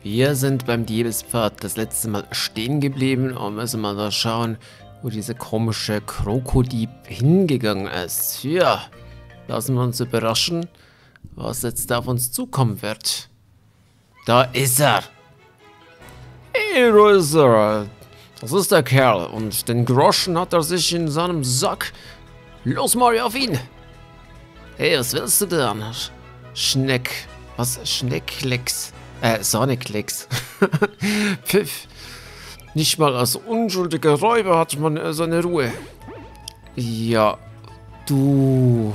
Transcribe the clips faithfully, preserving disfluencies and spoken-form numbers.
Wir sind beim Diebespfad das letzte Mal stehen geblieben und müssen mal da schauen, wo dieser komische Krokodieb hingegangen ist. Ja, lassen wir uns überraschen, was jetzt auf uns zukommen wird. Da ist er. Hey, da ist er. Das ist der Kerl und den Groschen hat er sich in seinem Sack. Los, Mario, auf ihn. Hey, was willst du denn? Schneck. Was? Schnecklecks. Äh, Sonic-Lecks. Pfiff. Nicht mal als unschuldiger Räuber hat man seine Ruhe. Ja, du...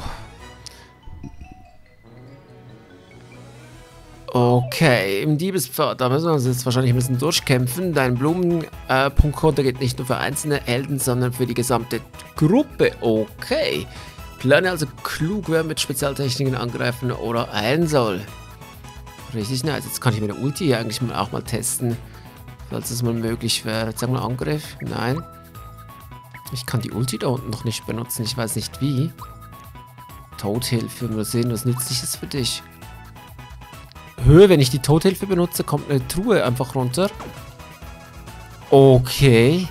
Okay, im Diebespfad, da müssen wir uns jetzt wahrscheinlich ein bisschen durchkämpfen. Dein Blumenpunktkonto geht nicht nur für einzelne Helden, sondern für die gesamte Gruppe. Okay. Plane also klug, wer mit Spezialtechniken angreifen oder heilen soll. Richtig nice. Jetzt kann ich meine Ulti hier eigentlich mal auch mal testen, falls es mal möglich wäre. Jetzt sagen wir Angriff. Nein. Ich kann die Ulti da unten noch nicht benutzen. Ich weiß nicht wie. Todhilfe. Mal sehen, was nützlich ist für dich. Höhe, wenn ich die Todhilfe benutze, kommt eine Truhe einfach runter. Okay.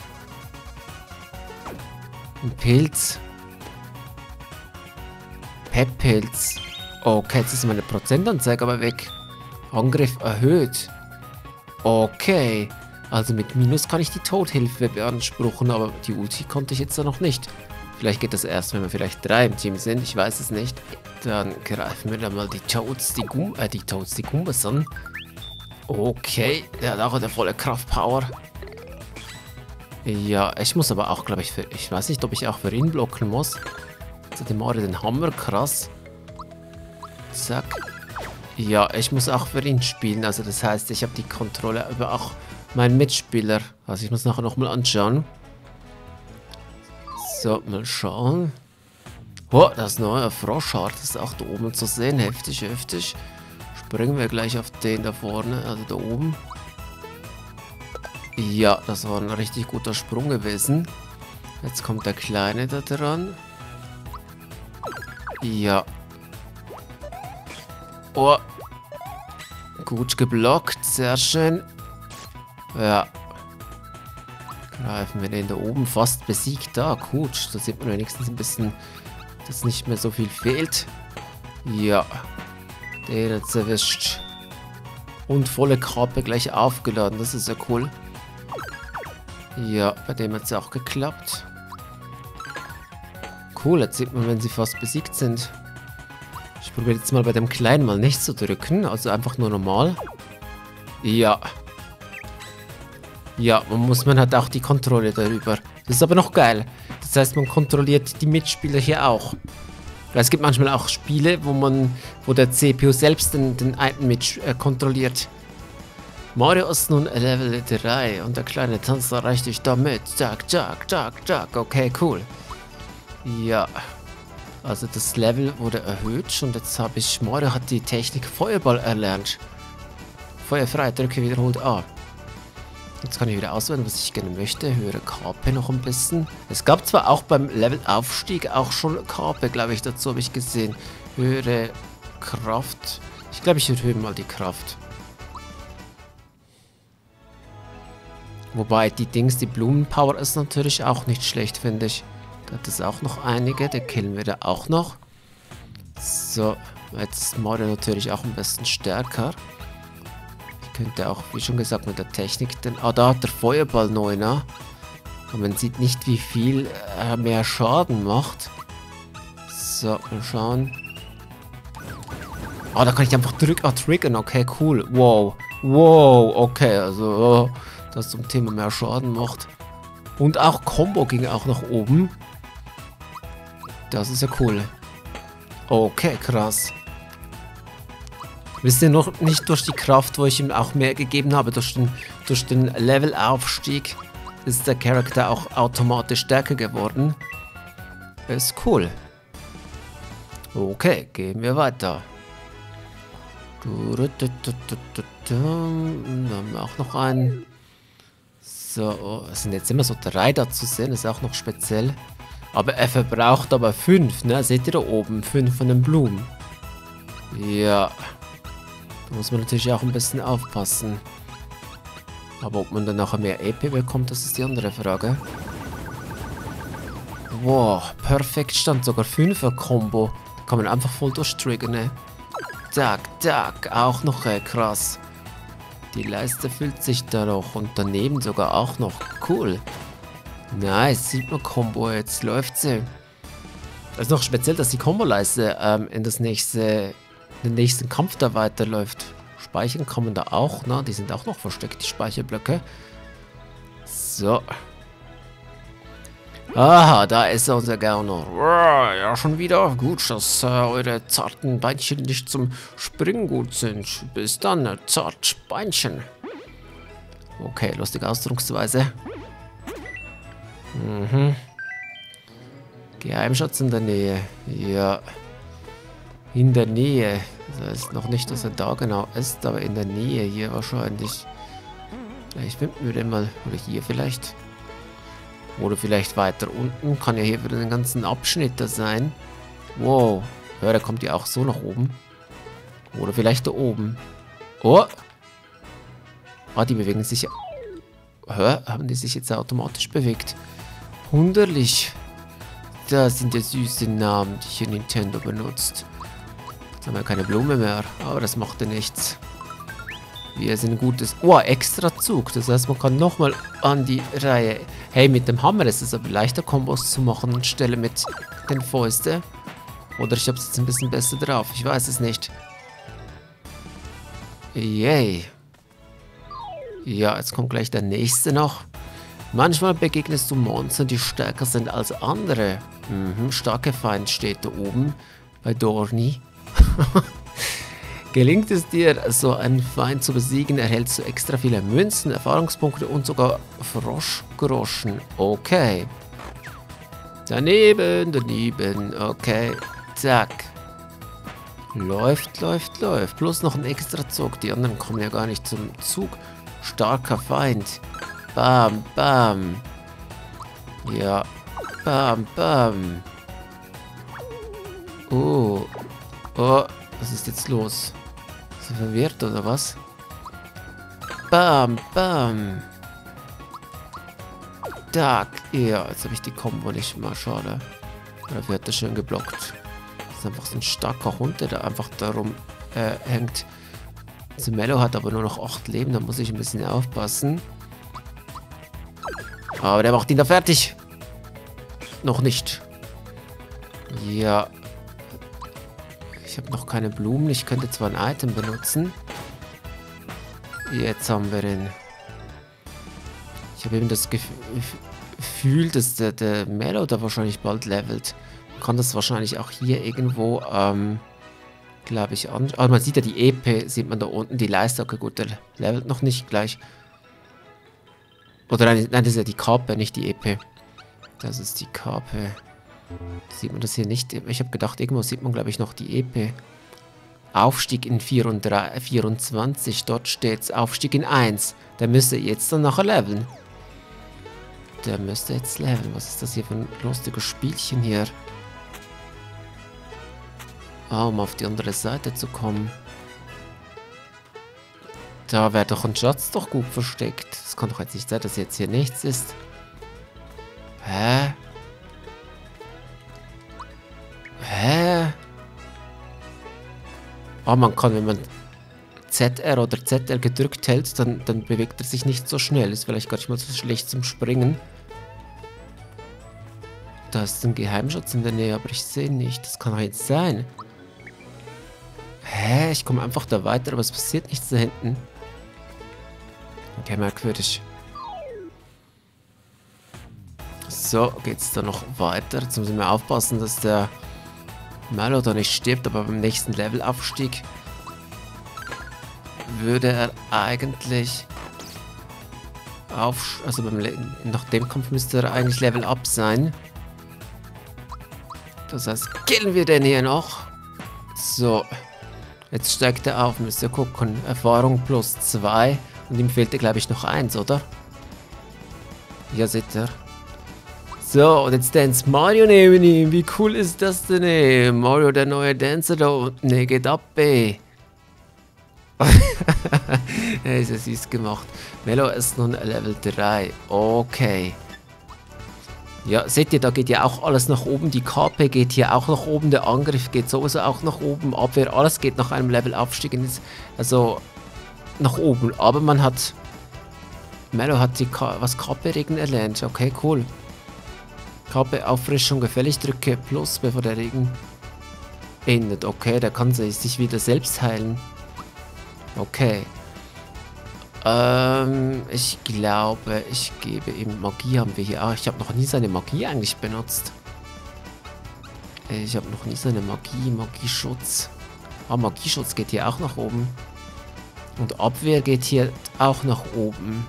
Ein Pilz. Pep-Pilz. Okay, jetzt ist meine Prozentanzeige aber weg. Angriff erhöht. Okay. Also mit Minus kann ich die Todhilfe beanspruchen, aber die Ulti konnte ich jetzt noch nicht. Vielleicht geht das erst, wenn wir vielleicht drei im Team sind. Ich weiß es nicht. Dann greifen wir da mal die Toads, die Gum äh, die Toads, die Gumbas an. Okay. Der hat auch eine volle Kraftpower. Ja, ich muss aber auch, glaube ich, für... Ich weiß nicht, ob ich auch für ihn blocken muss. Jetzt hat der Mario den Hammer, krass. Zack. Ja, ich muss auch für ihn spielen. Also das heißt, ich habe die Kontrolle über auch meinen Mitspieler. Also ich muss nachher nochmal anschauen. So, mal schauen. Oh, das neue Froschhart ist auch da oben zu sehen. Heftig, heftig. Springen wir gleich auf den da vorne, also da oben. Ja, das war ein richtig guter Sprung gewesen. Jetzt kommt der Kleine da dran. Ja. Oh. Gut geblockt, sehr schön. Ja. Greifen wir den da oben, fast besiegt da. Gut, da sieht man wenigstens ein bisschen, dass nicht mehr so viel fehlt. Ja. Den jetzt erwischt. Und volle Kappe gleich aufgeladen, das ist ja cool. Ja, bei dem hat es auch geklappt. Cool, jetzt sieht man, wenn sie fast besiegt sind. Ich probiere jetzt mal bei dem Kleinen mal nicht zu drücken, also einfach nur normal. Ja. Ja, man muss, man hat auch die Kontrolle darüber. Das ist aber noch geil. Das heißt, man kontrolliert die Mitspieler hier auch. Weil es gibt manchmal auch Spiele, wo man, wo der C P U selbst den, den einen mit äh, kontrolliert. Mario ist nun Level drei und der kleine Tanz erreicht dich damit. Zack, zack, zack, zack. Okay, cool. Ja. Also das Level wurde erhöht und jetzt habe ich, Mario hat die Technik Feuerball erlernt. Feuerfrei, drücke wiederholt A. Jetzt kann ich wieder auswählen, was ich gerne möchte. Höhere K P noch ein bisschen. Es gab zwar auch beim Levelaufstieg auch schon K P, glaube ich, dazu habe ich gesehen. Höhere Kraft. Ich glaube, ich erhöhe mal die Kraft. Wobei die Dings, die Blumenpower ist natürlich auch nicht schlecht, finde ich. Da hat es auch noch einige, die killen wir da auch noch. So, jetzt ist Mario natürlich auch ein bisschen stärker. Ich könnte auch, wie schon gesagt, mit der Technik, denn... Ah, da hat der Feuerball neuner. Und man sieht nicht, wie viel er mehr Schaden macht. So, mal schauen. Ah, da kann ich einfach drücken. Ah, triggern, okay, cool. Wow, wow, okay, also... Oh, das zum Thema mehr Schaden macht. Und auch Combo ging auch nach oben. Das ist ja cool. Okay, krass. Wisst ihr noch nicht durch die Kraft, wo ich ihm auch mehr gegeben habe, durch den, durch den Levelaufstieg ist der Charakter auch automatisch stärker geworden. Ist cool. Okay, gehen wir weiter. Da haben wir auch noch einen. So, es sind jetzt immer so drei da zu sehen, ist auch noch speziell. Aber er verbraucht aber fünf, ne? Seht ihr da oben? Fünf von den Blumen. Ja. Da muss man natürlich auch ein bisschen aufpassen. Aber ob man dann nachher mehr E P bekommt, das ist die andere Frage. Wow, perfekt stand sogar fünfer-Kombo. Da kann man einfach voll durchtriggern, ne? Zack, zack, auch noch äh, krass. Die Leiste füllt sich da noch und daneben sogar auch noch. Cool. Nice, sieht man Kombo, jetzt läuft sie. Das ist noch speziell, dass die Kombo-Leiste ähm, in das nächste, in den nächsten Kampf da weiterläuft. Speichern kann man da auch, ne? Die sind auch noch versteckt, die Speicherblöcke. So. Aha, da ist unser Gauner. Ja, schon wieder. Gut, dass äh, eure zarten Beinchen nicht zum Springen gut sind. Bis dann, äh, zart Beinchen. Okay, lustige Ausdrucksweise. Mhm. Geheimschatz in der Nähe. Ja. In der Nähe. Das heißt noch nicht, dass er da genau ist, aber in der Nähe hier wahrscheinlich. Vielleicht finden wir den mal. Oder hier vielleicht. Oder vielleicht weiter unten. Kann ja hier wieder den ganzen Abschnitt da sein. Wow. Ja, der kommt ja auch so nach oben. Oder vielleicht da oben. Oh. Ah, die bewegen sich. Hä? Haben die sich jetzt automatisch bewegt? Wunderlich. Das sind ja süße Namen, die hier Nintendo benutzt. Jetzt haben wir keine Blume mehr. Aber das macht ja nichts. Wir sind ein gutes... Oh, extra Zug. Das heißt, man kann nochmal an die Reihe. Hey, mit dem Hammer ist es aber leichter, Kombos zu machen anstelle mit den Fäusten. Oder ich habe es jetzt ein bisschen besser drauf. Ich weiß es nicht. Yay. Ja, jetzt kommt gleich der nächste noch. Manchmal begegnest du Monstern, die stärker sind als andere. Mhm, starke Feind steht da oben bei Dorni. Gelingt es dir, so einen Feind zu besiegen, erhältst du extra viele Münzen, Erfahrungspunkte und sogar Froschgroschen. Okay. Daneben, daneben. Okay. Zack. Läuft, läuft, läuft. Plus noch ein extra Zug. Die anderen kommen ja gar nicht zum Zug. Starker Feind. Bam, bam. Ja. Bam, bam. Oh. Oh. Was ist jetzt los? Ist er verwirrt oder was? Bam, bam. Zack. Ja, jetzt habe ich die Kombo nicht mal. Schade. Dafür hat er schön geblockt. Das ist einfach so ein starker Hund, der da einfach darum äh, hängt. Also Mello hat aber nur noch acht Leben, da muss ich ein bisschen aufpassen. Aber der macht ihn da fertig. Noch nicht. Ja. Ich habe noch keine Blumen. Ich könnte zwar ein Item benutzen. Jetzt haben wir ihn. Ich habe eben das Gefühl, dass der, der Mello da wahrscheinlich bald levelt. Man kann das wahrscheinlich auch hier irgendwo, ähm, glaube ich, an. Aber man sieht ja die E P, sieht man da unten, die Leiste. Okay, gut, der levelt noch nicht gleich. Oder nein, nein, das ist ja die Kappe, nicht die E P. Das ist die Kappe. Sieht man das hier nicht? Ich habe gedacht, irgendwo sieht man, glaube ich, noch die E P. Aufstieg in vierundzwanzig. Dort steht Aufstieg in eins. Der müsste jetzt dann nachher leveln. Der müsste jetzt leveln. Was ist das hier für ein lustiges Spielchen hier? Ah, um auf die andere Seite zu kommen. Da wäre doch ein Schatz doch gut versteckt. Das kann doch jetzt nicht sein, dass jetzt hier nichts ist. Hä? Hä? Ah, man kann, wenn man Z R oder Z R gedrückt hält, dann, dann bewegt er sich nicht so schnell. Ist vielleicht gar nicht mal so schlecht zum Springen. Da ist ein Geheimschatz in der Nähe, aber ich sehe ihn nicht. Das kann doch jetzt sein. Hä? Ich komme einfach da weiter, aber es passiert nichts da hinten. Okay, merkwürdig. So, geht's da noch weiter. Jetzt müssen wir aufpassen, dass der Mello da nicht stirbt, aber beim nächsten Levelaufstieg würde er eigentlich auf, also beim Le nach dem Kampf müsste er eigentlich Level Up sein. Das heißt, killen wir den hier noch. So, jetzt steigt er auf, müsst ihr gucken. Erfahrung plus zwei und ihm fehlte, glaube ich, noch eins, oder? Ja, seht ihr. So, und jetzt dance Mario neben ihm. Wie cool ist das denn, ey? Mario, der neue Dancer da unten. Ey, geht ab, ey. Ist ja süß gemacht. Mello ist nun Level drei. Okay. Ja, seht ihr, da geht ja auch alles nach oben. Die K P geht hier auch nach oben. Der Angriff geht sowieso auch nach oben. Abwehr, alles geht nach einem Levelaufstieg. Also nach oben. Aber man hat... Mello hat die K was K P-Regen erlernt. Okay, cool. K P-Auffrischung gefällig. Drücke Plus, bevor der Regen endet. Okay, der kann sich wieder selbst heilen. Okay. Ähm, ich glaube, ich gebe ihm Magie haben wir hier. Ah, ich habe noch nie seine Magie eigentlich benutzt. Ich habe noch nie seine Magie, Magieschutz. Ah, Magieschutz geht hier auch nach oben. Und Abwehr geht hier auch nach oben.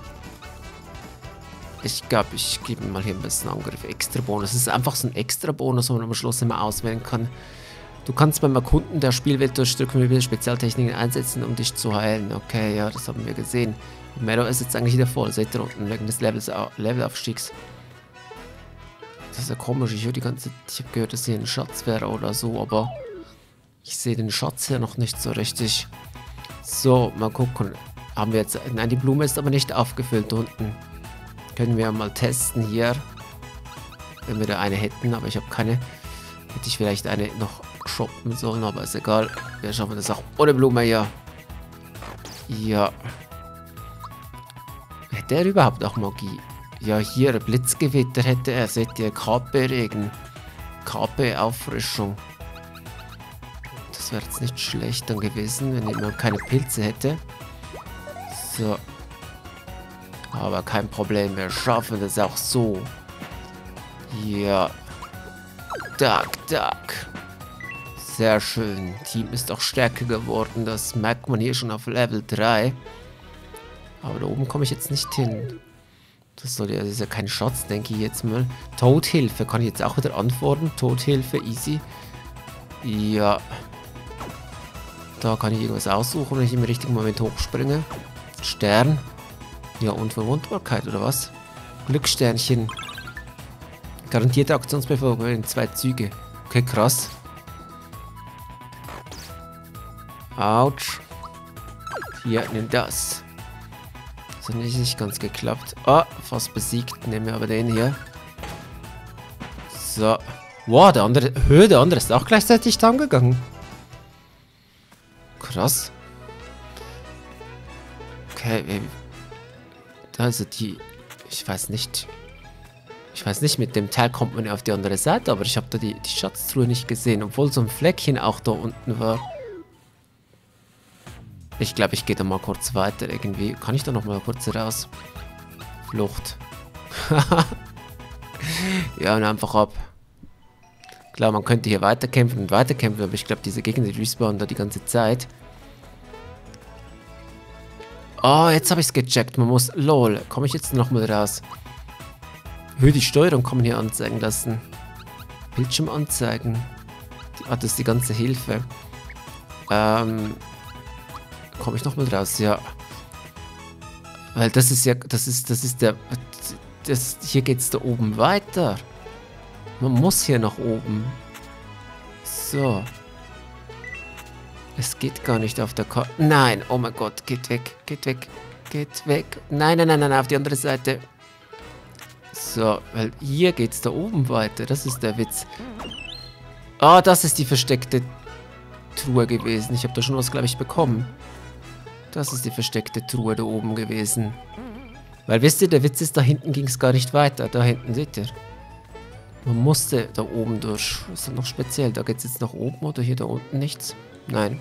Ich glaube, ich gebe ihm mal hier ein bisschen Angriff. Extra Bonus. Das ist einfach so ein extra Bonus, wo man am Schluss immer auswählen kann. Du kannst beim Erkunden der Spielwelt durchdrücken, wie Spezialtechniken einsetzen, um dich zu heilen. Okay, ja, das haben wir gesehen. Mello ist jetzt eigentlich wieder voll. Seht ihr unten, wegen des Levels, Levelaufstiegs. Das ist ja komisch. Ich höre die ganze Ich habe gehört, dass hier ein Schatz wäre oder so, aber ich sehe den Schatz hier noch nicht so richtig. So, mal gucken. Haben wir jetzt... Nein, die Blume ist aber nicht aufgefüllt unten. Können wir mal testen hier. Wenn wir da eine hätten, aber ich habe keine. Hätte ich vielleicht eine noch shoppen sollen, aber ist egal. Wir schaffen das auch ohne Blume, ja. Ja. Hätte er überhaupt auch Magie? Ja, hier, Blitzgewitter hätte er. Seht ihr, K P-Regen. K P-Auffrischung. Das wäre jetzt nicht schlecht dann gewesen, wenn man keine Pilze hätte. So. Aber kein Problem, wir schaffen das auch so. Ja. Duck, duck. Sehr schön. Team ist auch stärker geworden. Das merkt man hier schon auf Level drei. Aber da oben komme ich jetzt nicht hin. Das, soll ja, das ist ja kein Schatz, denke ich jetzt mal. Todhilfe kann ich jetzt auch wieder antworten. Todhilfe, easy. Ja. Da kann ich irgendwas aussuchen, wenn ich im richtigen Moment hochspringe. Stern. Ja, Unverwundbarkeit, oder was? Glückssternchen. Garantierte Aktionsbefolgung in zwei Züge. Okay, krass. Autsch. Hier, nimm das. Das hat nicht ganz geklappt. Ah, fast besiegt. Nehmen wir aber den hier. So. Wow, der andere... Höhe, der andere ist auch gleichzeitig down gegangen. Krass. Okay, wir... Also die... Ich weiß nicht... Ich weiß nicht, mit dem Teil kommt man ja auf die andere Seite, aber ich habe da die, die Schatztruhe nicht gesehen, obwohl so ein Fleckchen auch da unten war. Ich glaube, ich gehe da mal kurz weiter irgendwie. Kann ich da noch mal kurz raus? Flucht. Ja, und einfach ab. Klar, man könnte hier weiterkämpfen und weiterkämpfen, aber ich glaube, diese Gegner, die respawnen da die ganze Zeit. Oh, jetzt habe ich es gecheckt. Man muss... Lol, komme ich jetzt noch mal raus? Höhe die Steuerung kann man hier anzeigen lassen. Bildschirm anzeigen. Die, ah, das ist die ganze Hilfe. Ähm... Komme ich noch mal raus? Ja. Weil das ist ja... Das ist... Das ist der... Das, hier geht es da oben weiter. Man muss hier nach oben. So. Es geht gar nicht auf der Karte. Nein, oh mein Gott, geht weg, geht weg, geht weg. Nein, nein, nein, nein, auf die andere Seite. So, weil hier geht's da oben weiter. Das ist der Witz. Ah, oh, das ist die versteckte Truhe gewesen. Ich habe da schon was, glaube ich, bekommen. Das ist die versteckte Truhe da oben gewesen. Weil, wisst ihr, der Witz ist, da hinten ging es gar nicht weiter. Da hinten, seht ihr. Man musste da oben durch. Das ist dann noch speziell. Da geht es jetzt nach oben oder hier da unten nichts? Nein.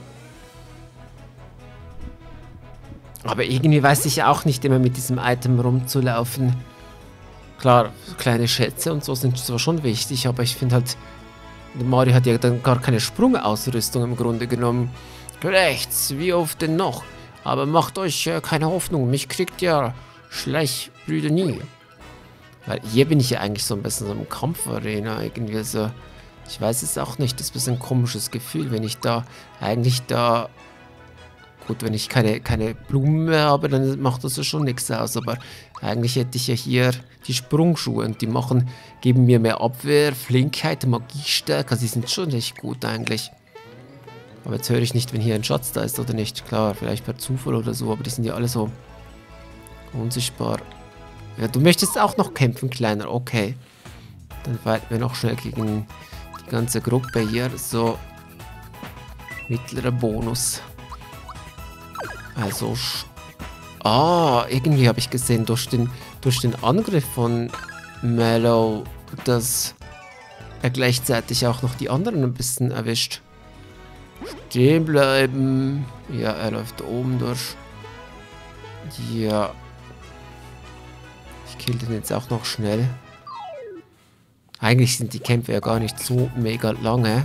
Aber irgendwie weiß ich auch nicht immer mit diesem Item rumzulaufen. Klar, kleine Schätze und so sind zwar schon wichtig, aber ich finde halt, Mario hat ja dann gar keine Sprungausrüstung im Grunde genommen. Rechts, wie oft denn noch? Aber macht euch äh, keine Hoffnung, mich kriegt ja Schleichbrüder nie. Weil hier bin ich ja eigentlich so ein bisschen so im Kampfarena irgendwie so. Ich weiß es auch nicht, das ist ein bisschen ein komisches Gefühl, wenn ich da eigentlich da... Gut, wenn ich keine, keine Blumen mehr habe, dann macht das ja schon nichts aus, aber eigentlich hätte ich ja hier die Sprungschuhe und die machen, geben mir mehr Abwehr, Flinkheit, Magiestärke, also die sind schon echt gut eigentlich. Aber jetzt höre ich nicht, wenn hier ein Schatz da ist oder nicht. Klar, vielleicht per Zufall oder so, aber die sind ja alle so unsichtbar. Ja, du möchtest auch noch kämpfen, Kleiner. Okay. Dann fighten wir noch schnell gegen die ganze Gruppe hier. So. Mittlerer Bonus. Also. Ah, irgendwie habe ich gesehen, durch den, durch den Angriff von Mallow, dass er gleichzeitig auch noch die anderen ein bisschen erwischt. Stehen bleiben. Ja, er läuft da oben durch. Ja. Ich kill den jetzt auch noch schnell. Eigentlich sind die Kämpfe ja gar nicht so mega lange.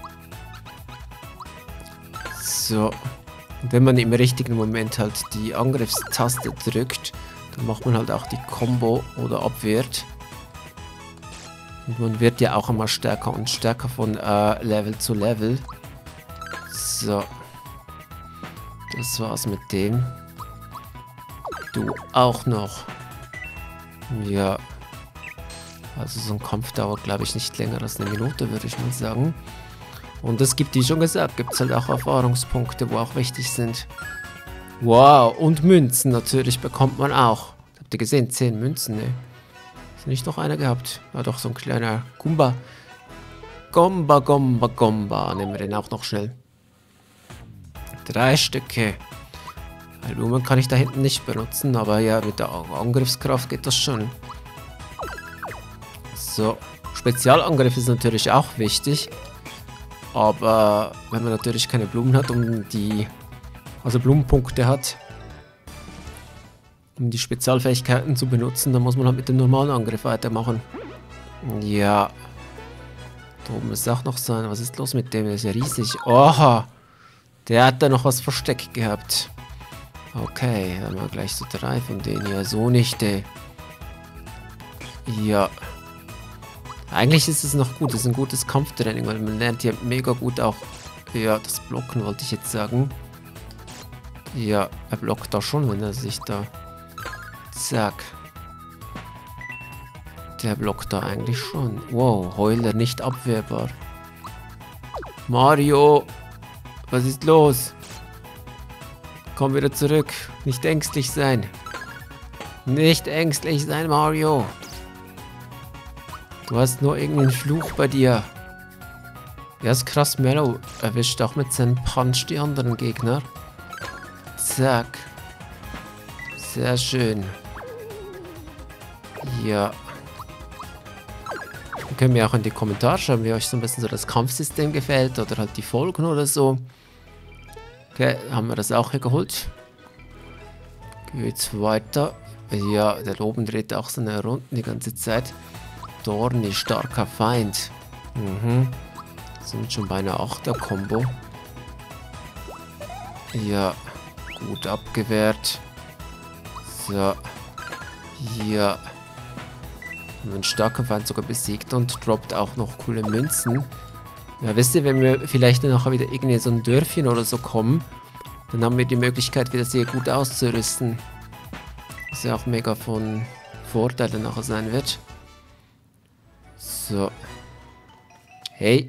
So. Und wenn man im richtigen Moment halt die Angriffstaste drückt, dann macht man halt auch die Combo oder abwehrt. Und man wird ja auch immer stärker und stärker von äh, Level zu Level. So. Das war's mit dem. Du auch noch. Ja. Also so ein Kampf dauert, glaube ich, nicht länger als eine Minute, würde ich mal sagen. Und es gibt, wie schon gesagt, gibt es halt auch Erfahrungspunkte, wo auch wichtig sind. Wow, und Münzen natürlich bekommt man auch. Habt ihr gesehen? zehn Münzen, ne? Ist nicht noch einer gehabt? Ja doch, so ein kleiner Gumba. Gomba, Gomba, Gomba. Nehmen wir den auch noch schnell. Drei Stücke. Blumen kann ich da hinten nicht benutzen, aber ja, mit der Angriffskraft geht das schon. So, Spezialangriff ist natürlich auch wichtig. Aber wenn man natürlich keine Blumen hat, um die, also Blumenpunkte hat, um die Spezialfähigkeiten zu benutzen, dann muss man halt mit dem normalen Angriff weitermachen. Ja. Da oben ist auch noch sein. Was ist los mit dem? Der ist ja riesig. Oha! Der hat da noch was versteckt gehabt. Okay, dann haben wir gleich so drei von denen. Ja, so nicht, ey. Ja. Eigentlich ist es noch gut. Das ist ein gutes Kampftraining, weil man lernt hier mega gut auch. Ja, das Blocken wollte ich jetzt sagen. Ja, er blockt da schon, wenn er sich da... Zack. Der blockt da eigentlich schon. Wow, Heuler nicht abwehrbar. Mario! Was ist los? Komm wieder zurück. Nicht ängstlich sein. Nicht ängstlich sein, Mario. Du hast nur irgendeinen Fluch bei dir. Ja, ist krass. Mallow erwischt auch mit seinem Punch die anderen Gegner. Zack. Sehr schön. Ja. Ihr könnt mir auch in die Kommentare schreiben, wie euch so ein bisschen so das Kampfsystem gefällt oder halt die Folgen oder so. Okay, haben wir das auch hier geholt. Geht's weiter. Ja, der oben dreht auch seine Runden die ganze Zeit. Dorni, starker Feind. Mhm. Sind schon bei einer Achter-Kombo. Ja, gut abgewehrt. So. Ja. Ein starker Feind sogar besiegt und droppt auch noch coole Münzen. Ja, wisst ihr, wenn wir vielleicht nachher wieder irgendwie so ein Dörfchen oder so kommen, dann haben wir die Möglichkeit, wieder sehr gut auszurüsten. Was ja auch mega von Vorteil nachher sein wird. So. Hey.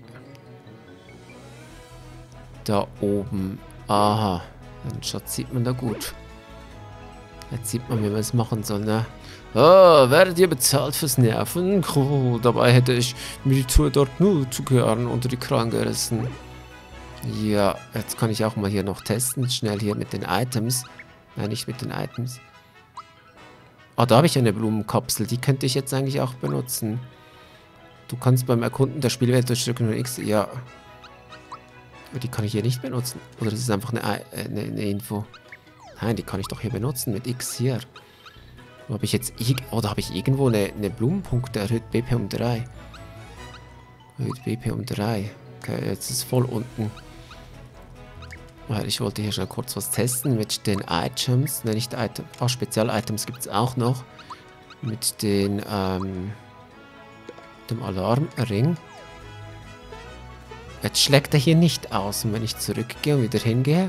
Da oben. Aha. Den Schatz sieht man da gut. Jetzt sieht man, wie man es machen soll, ne? Oh, werdet ihr bezahlt fürs Nerven? Oh, dabei hätte ich mir die Tour dort nur zu gehören unter die Kragen gerissen. Ja, jetzt kann ich auch mal hier noch testen. Schnell hier mit den Items. Nein, nicht mit den Items. Ah, da habe ich eine Blumenkapsel. Die könnte ich jetzt eigentlich auch benutzen. Du kannst beim Erkunden der Spielwelt durchdrücken und X. Ja. Aber die kann ich hier nicht benutzen. Oder das ist einfach eine, eine, eine Info. Nein, die kann ich doch hier benutzen mit X hier. Habe ich jetzt... Oder habe ich irgendwo eine, eine Blumenpunkte erhöht? B P um drei. Erhöht B P um drei. Okay, jetzt ist es voll unten. Weil ich wollte hier schon kurz was testen mit den Items. Ne, nicht Items. Ach, Spezial-Items gibt es auch noch. Mit den, ähm... dem Alarmring. Jetzt schlägt er hier nicht aus. Und wenn ich zurückgehe und wieder hingehe...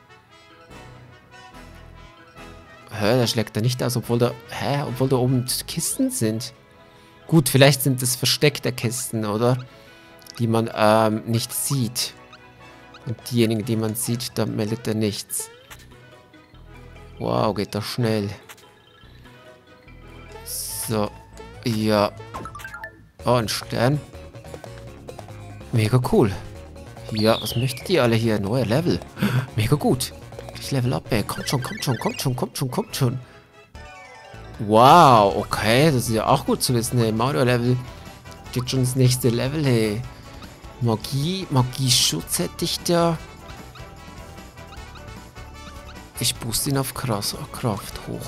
Hä, da schlägt er nicht aus, obwohl da... Hä, obwohl da oben Kisten sind. Gut, vielleicht sind es versteckte Kisten, oder? Die man, ähm, nicht sieht. Und diejenigen, die man sieht, da meldet er nichts. Wow, geht das schnell. So, ja. Oh, ein Stern. Mega cool. Ja, was möchtet ihr alle hier? Neue Level. Mega gut. Ich level up, ey. Kommt schon, kommt schon, kommt schon, kommt schon, kommt schon. Wow, okay. Das ist ja auch gut zu wissen, hey. Mario-Level geht schon ins nächste Level, hey. Magie, Magie-Schutz hätte ich da. Ich booste ihn auf Krass, Kraft hoch.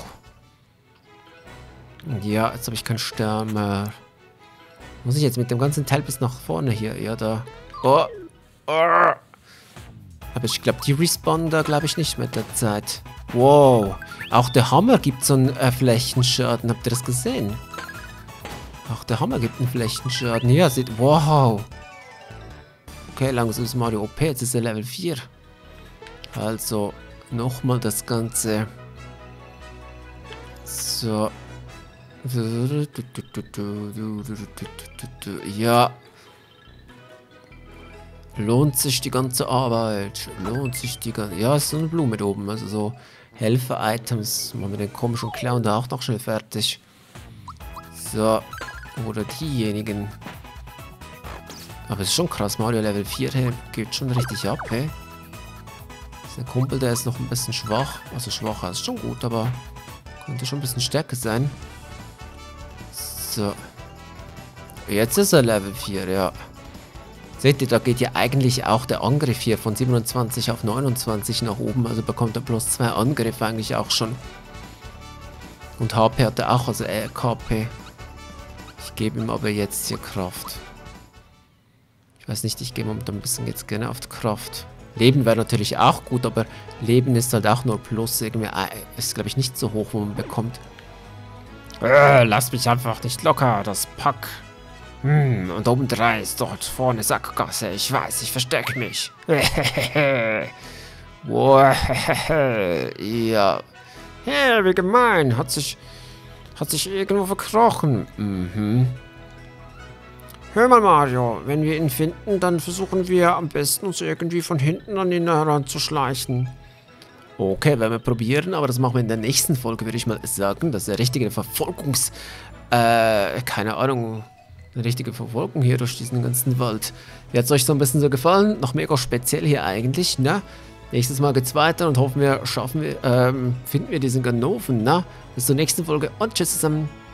Ja, jetzt habe ich keinen Stern mehr. Muss ich jetzt mit dem ganzen Teil bis nach vorne hier? Ja, da. Oh. Oh. Aber ich glaube, die respawnen da, glaube ich, nicht mit der Zeit. Wow. Auch der Hammer gibt so einen äh, Flächenschaden. Habt ihr das gesehen? Auch der Hammer gibt einen Flächenschaden. Ja, seht. Wow. Okay, langsam ist Mario O P. Jetzt ist er Level vier. Also, nochmal das Ganze. So. Ja. Lohnt sich die ganze Arbeit. Lohnt sich die ganze... Ja, ist so eine Blume da oben. Also so Helfer-Items. Machen wir den komischen Clown da auch noch schnell fertig. So. Oder diejenigen. Aber es ist schon krass. Mario Level vier, hey, geht schon richtig ab, hey. Der Kumpel, der ist noch ein bisschen schwach. Also schwacher ist schon gut, aber könnte schon ein bisschen stärker sein. So. Jetzt ist er Level vier, ja. Seht ihr, da geht ja eigentlich auch der Angriff hier von siebenundzwanzig auf neunundzwanzig nach oben. Also bekommt er plus zwei Angriffe eigentlich auch schon. Und H P hat er auch, also äh, K P. Ich gebe ihm aber jetzt hier Kraft. Ich weiß nicht, ich gebe ihm da ein bisschen jetzt gerne auf die Kraft. Leben wäre natürlich auch gut, aber Leben ist halt auch nur Plus. Irgendwie ist, glaube ich, nicht so hoch, wo man bekommt. Äh, lass mich einfach nicht locker, das Pack. Hm, und oben drei ist dort vorne Sackgasse. Ich weiß, ich verstecke mich. Wow, ja. Hey, wie gemein. Hat sich, hat sich irgendwo verkrochen. Mhm. Hör mal, Mario, wenn wir ihn finden, dann versuchen wir am besten uns irgendwie von hinten an ihn heranzuschleichen. Okay, werden wir probieren, aber das machen wir in der nächsten Folge, würde ich mal sagen. Das ist eine richtige Verfolgungs... Äh, keine Ahnung, eine richtige Verfolgung hier durch diesen ganzen Wald. Wie hat es euch so ein bisschen so gefallen? Noch mega speziell hier eigentlich, ne? Nächstes Mal geht's weiter und hoffen wir, schaffen wir, ähm, finden wir diesen Ganoven, ne? Bis zur nächsten Folge und tschüss zusammen.